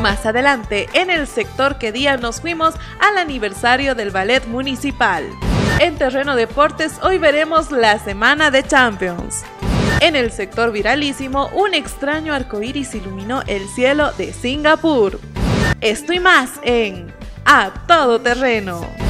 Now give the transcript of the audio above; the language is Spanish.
Más adelante, en el sector ¿Qué día nos fuimos? Al aniversario del ballet municipal. En Terreno Deportes hoy veremos la semana de Champions. En el sector viralísimo, un extraño arcoíris iluminó el cielo de Singapur. Esto y más en A Todo Terreno.